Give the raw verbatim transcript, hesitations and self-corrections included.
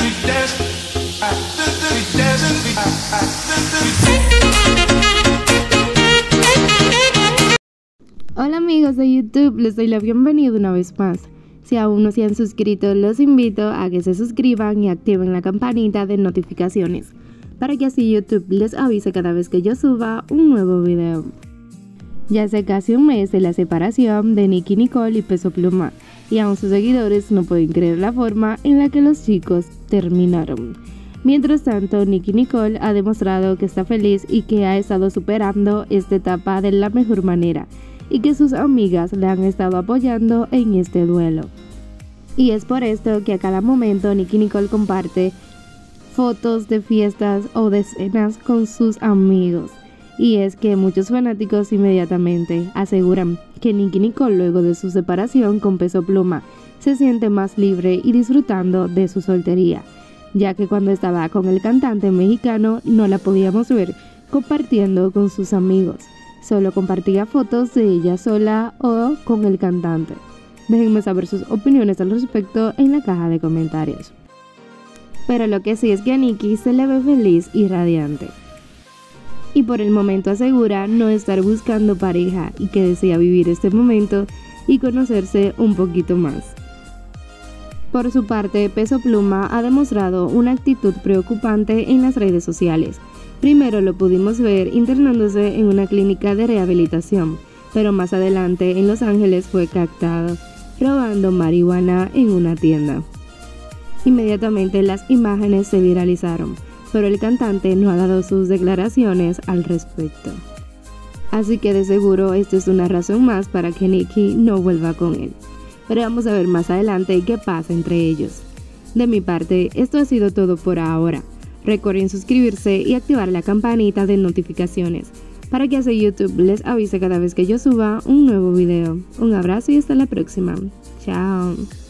Hola amigos de YouTube, les doy la bienvenida una vez más. Si aún no se han suscrito, los invito a que se suscriban y activen la campanita de notificaciones para que así YouTube les avise cada vez que yo suba un nuevo video. Ya hace casi un mes de la separación de Nicki Nicole y Peso Pluma, y aún sus seguidores no pueden creer la forma en la que los chicos terminaron. Mientras tanto, Nicki Nicole ha demostrado que está feliz y que ha estado superando esta etapa de la mejor manera, y que sus amigas le han estado apoyando en este duelo. Y es por esto que a cada momento Nicki Nicole comparte fotos de fiestas o de cenas con sus amigos. Y es que muchos fanáticos inmediatamente aseguran que Nicki Nicole, luego de su separación con Peso Pluma, se siente más libre y disfrutando de su soltería, ya que cuando estaba con el cantante mexicano no la podíamos ver compartiendo con sus amigos. Solo compartía fotos de ella sola o con el cantante. Déjenme saber sus opiniones al respecto en la caja de comentarios. Pero lo que sí es que a Nicki se le ve feliz y radiante. Y por el momento asegura no estar buscando pareja y que desea vivir este momento y conocerse un poquito más. Por su parte, Peso Pluma ha demostrado una actitud preocupante en las redes sociales. Primero lo pudimos ver internándose en una clínica de rehabilitación, pero más adelante en Los Ángeles fue captado robando marihuana en una tienda. Inmediatamente las imágenes se viralizaron, pero el cantante no ha dado sus declaraciones al respecto. Así que de seguro esto es una razón más para que Nicki no vuelva con él. Pero vamos a ver más adelante qué pasa entre ellos. De mi parte, esto ha sido todo por ahora. Recuerden suscribirse y activar la campanita de notificaciones para que así YouTube les avise cada vez que yo suba un nuevo video. Un abrazo y hasta la próxima. Chao.